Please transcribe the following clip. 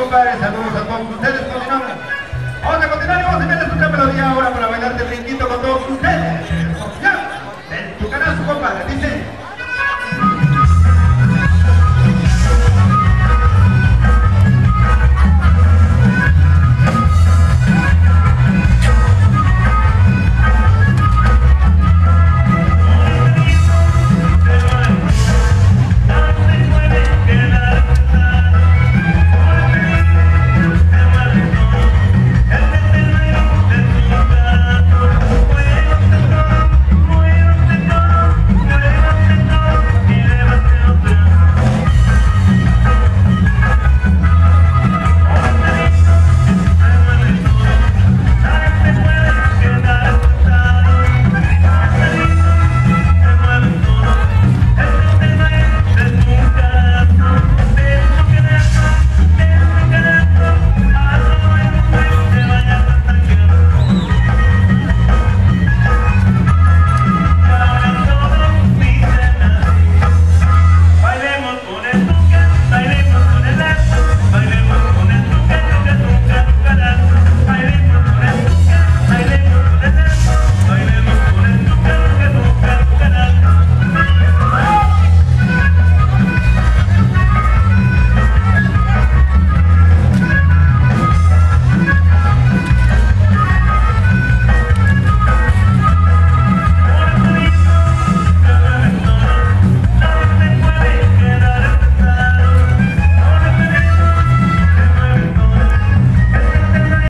compadre. Saludos a todos ustedes. Continuamos. Vamos a continuar y vamos a enviar nuestra melodía ahora para bailar de brinquito con todos ustedes. Ya, el tucanazo, compadre.